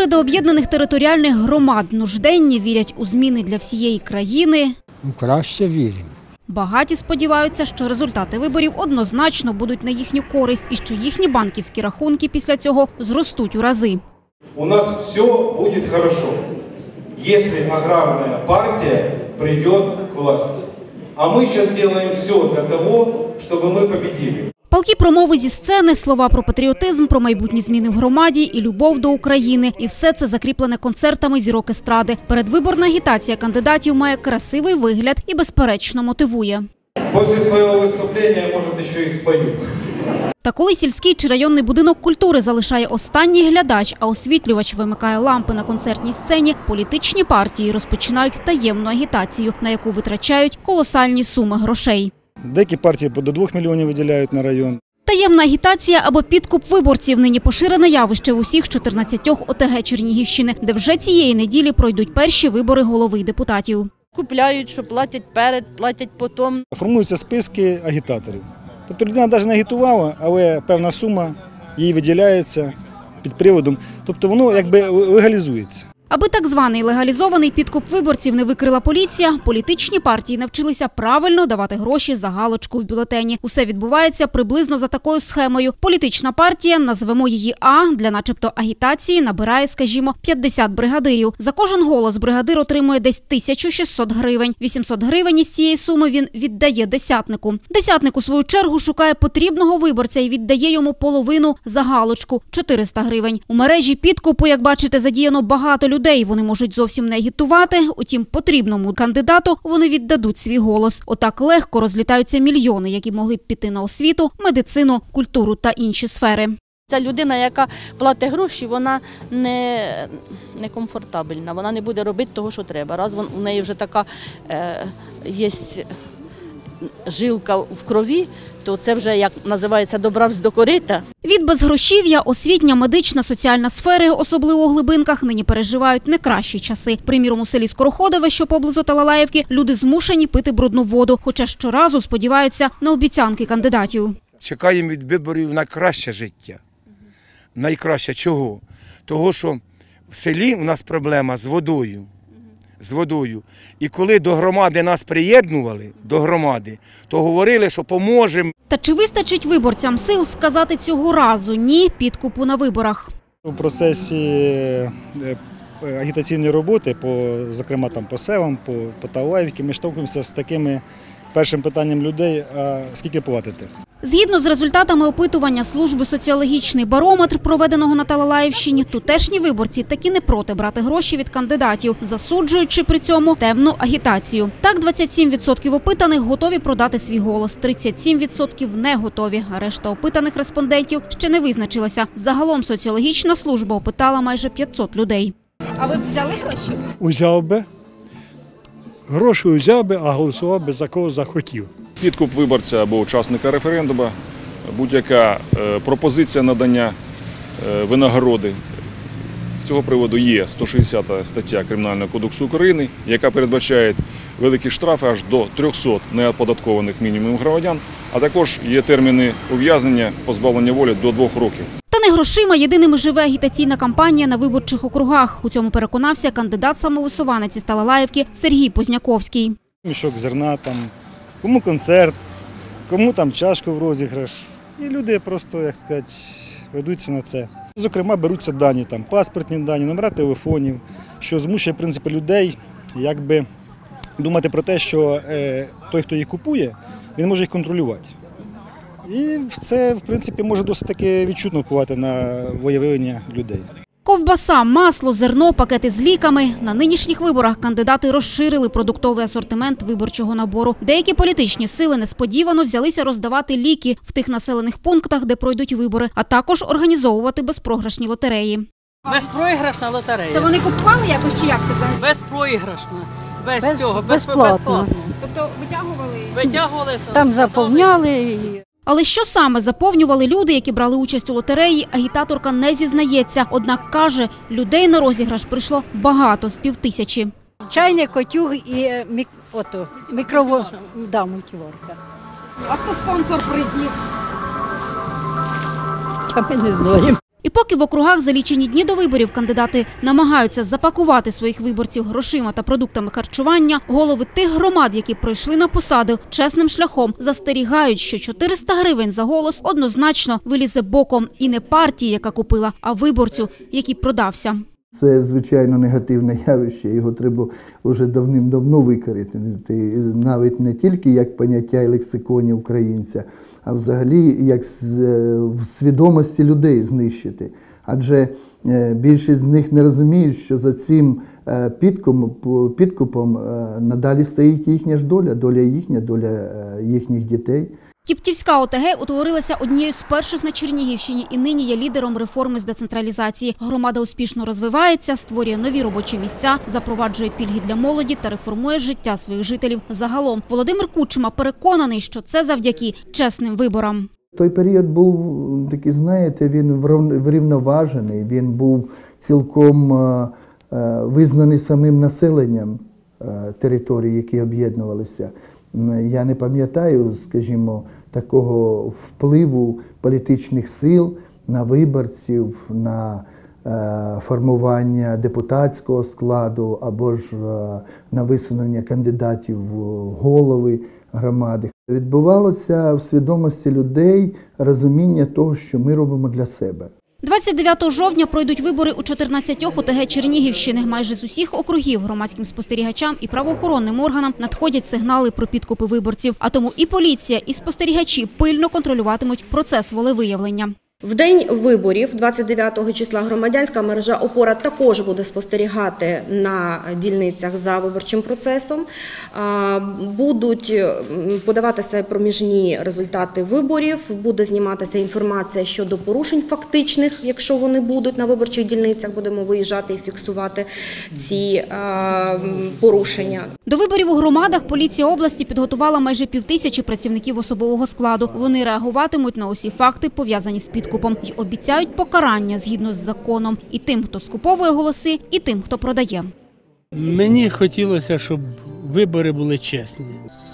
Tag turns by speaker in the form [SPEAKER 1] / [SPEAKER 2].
[SPEAKER 1] до об'єднаних територіальних громад нужденні вірять у зміни для всієї країни.
[SPEAKER 2] Краще віримо.
[SPEAKER 1] Багаті сподіваються, що результати виборів однозначно будуть на їхню користь і що їхні банківські рахунки після цього зростуть у рази.
[SPEAKER 3] У нас все буде хорошо, якщо аграрна партія прийде к власти. А ми зараз робимо все для того, щоб ми победили.
[SPEAKER 1] Палкі промови зі сцени, слова про патріотизм, про майбутні зміни в громаді і любов до України. І все це закріплене концертами зірок естради. Передвиборна агітація кандидатів має красивий вигляд і, безперечно, мотивує.
[SPEAKER 3] Після свого виступлення, може, ще і спою.
[SPEAKER 1] Та коли сільський чи районний будинок культури залишає останній глядач, а освітлювач вимикає лампи на концертній сцені, політичні партії розпочинають таємну агітацію, на яку витрачають колосальні суми грошей.
[SPEAKER 4] Деякі партії до 2 мільйонів виділяють на район.
[SPEAKER 1] Таємна агітація або підкуп виборців – нині поширене явище в усіх 14 ОТГ Чернігівщини, де вже цієї неділі пройдуть перші вибори голови й депутатів.
[SPEAKER 5] Купляють, що платять перед, платять потім.
[SPEAKER 4] Формуються списки агітаторів. Тобто людина навіть не агітувала, але певна сума їй виділяється під приводом. Тобто воно якби легалізується.
[SPEAKER 1] Аби так званий легалізований підкуп виборців не викрила поліція, політичні партії навчилися правильно давати гроші за галочку в бюлетені. Усе відбувається приблизно за такою схемою. Політична партія, назвемо її А, для начебто агітації набирає, скажімо, 50 бригадирів. За кожен голос бригадир отримує десь 1600 гривень. 800 гривень із цієї суми він віддає десятнику. Десятник, у свою чергу, шукає потрібного виборця і віддає йому половину за галочку – 400 гривень. У мережі підкупу, як бачите, задіяно багато людей. Вони можуть зовсім не агітувати, утім потрібному кандидату вони віддадуть свій голос. Отак легко розлітаються мільйони, які могли б піти на освіту, медицину, культуру та інші сфери.
[SPEAKER 5] Ця людина, яка платить гроші, вона не комфортабельна, вона не буде робити того, що треба. Раз у неї вже така є жилка в крові, то це вже, як називається, добравсь до корита.
[SPEAKER 1] Від безгрошів'я освітня, медична, соціальна сфери, особливо у глибинках, нині переживають не кращі часи. Приміром, у селі Скороходове, що поблизу Талалаївки, люди змушені пити брудну воду, хоча щоразу сподіваються на обіцянки кандидатів.
[SPEAKER 6] Чекаємо від виборів на краще життя. Найкраще чого? Того, що в селі у нас проблема з водою. І коли до громади нас приєднували, то говорили, що поможемо.
[SPEAKER 1] Та чи вистачить виборцям сил сказати цього разу «ні» підкупу на виборах?
[SPEAKER 4] У процесі агітаційної роботи, зокрема по селам, по Талалаївці, ми штовхуємося з такими першим питанням людей – а скільки платите?
[SPEAKER 1] Згідно з результатами опитування служби «Соціологічний барометр», проведеного на Талалаївщині, тутешні виборці таки не проти брати гроші від кандидатів, засуджуючи при цьому темну агітацію. Так, 27% опитаних готові продати свій голос, 37% не готові, а решта опитаних респондентів ще не визначилася. Загалом соціологічна служба опитала майже 500 людей. А ви б взяли гроші?
[SPEAKER 2] Узяв би. Гроші взяв би, а голосував би за кого захотів.
[SPEAKER 7] Підкуп виборця або учасника референдуму, будь-яка пропозиція надання винагороди. З цього приводу є 160 стаття Кримінального кодексу України, яка передбачає великі штрафи аж до 300 неоподаткованих мінімумів громадян, а також є терміни ув'язнення, позбавлення волі до 2 років.
[SPEAKER 1] Та не грошима єдиними живе агітаційна кампанія на виборчих округах. У цьому переконався кандидат-самовисуванець із Талалаївки Сергій Позняковський.
[SPEAKER 4] Мішок зерна, кому концерт, кому чашку в розіграш. І люди просто, як сказати, ведуться на це. Зокрема, беруться дані, паспортні дані, номера телефонів, що змушує, в принципі, людей якби думати про те, що той, хто їх купує, він може їх контролювати. І це, в принципі, може досить таки відчутно впливати на волевиявлення людей.
[SPEAKER 1] Ковбаса, масло, зерно, пакети з ліками. На нинішніх виборах кандидати розширили продуктовий асортимент виборчого набору. Деякі політичні сили несподівано взялися роздавати ліки в тих населених пунктах, де пройдуть вибори, а також організовувати безпрограшні лотереї.
[SPEAKER 5] Безпроіграшна лотерея.
[SPEAKER 1] Це вони купували якось чи як це взагалі?
[SPEAKER 5] Безпроіграшна. Без цього,
[SPEAKER 8] безплатно.
[SPEAKER 1] Тобто витягували?
[SPEAKER 5] Витягували.
[SPEAKER 8] Там заповняли.
[SPEAKER 1] Але що саме заповнювали люди, які брали участь у лотереї, агітаторка не зізнається. Однак каже, людей на розіграш прийшло багато, з 5000.
[SPEAKER 8] Чайник, котюг і мультиварка.
[SPEAKER 1] А хто спонсор призів?
[SPEAKER 8] Ми не знаємо.
[SPEAKER 1] І поки в округах за лічені дні до виборів кандидати намагаються запакувати своїх виборців грошима та продуктами харчування, голови тих громад, які пройшли на посади чесним шляхом, застерігають, що 400 гривень за голос однозначно вилізе боком і не партії, яка купила, а виборцю, який продався.
[SPEAKER 9] Це, звичайно, негативне явище, його треба вже давним-давно викорінити, навіть не тільки як поняття і лексиконі українця, а взагалі як в свідомості людей знищити. Адже більшість з них не розуміють, що за цим підкупом надалі стоїть їхня ж доля їхня, доля їхніх дітей.
[SPEAKER 1] Кіптівська ОТГ утворилася однією з перших на Чернігівщині і нині є лідером реформи з децентралізації. Громада успішно розвивається, створює нові робочі місця, запроваджує пільги для молоді та реформує життя своїх жителів загалом. Володимир Кучма переконаний, що це завдяки чесним виборам.
[SPEAKER 9] Той період був такий, знаєте, він врівноважений, він був цілком визнаний самим населенням територій, які об'єднувалися. Я не пам'ятаю, скажімо, такого впливу політичних сил на виборців, на формування депутатського складу або ж на висунення кандидатів в голови громади. Відбувалося в свідомості людей розуміння того, що ми робимо для себе.
[SPEAKER 1] 29 жовтня пройдуть вибори у 14 ОТГ Чернігівщини. Майже з усіх округів громадським спостерігачам і правоохоронним органам надходять сигнали про підкупи виборців. А тому і поліція, і спостерігачі пильно контролюватимуть процес волевиявлення.
[SPEAKER 10] В день виборів, 29 числа, громадянська мережа «Опора» також буде спостерігати на дільницях за виборчим процесом. Будуть подаватися проміжні результати виборів, буде зніматися інформація щодо порушень фактичних, якщо вони будуть на виборчих дільницях, будемо виїжджати і фіксувати ці порушення.
[SPEAKER 1] До виборів у громадах поліція області підготувала майже 5000 працівників особового складу. Вони реагуватимуть на усі факти, пов'язані з підкупом. І обіцяють покарання згідно з законом і тим, хто скуповує голоси, і тим, хто продає.
[SPEAKER 11] Мені хотілося, щоб вибори були чесні.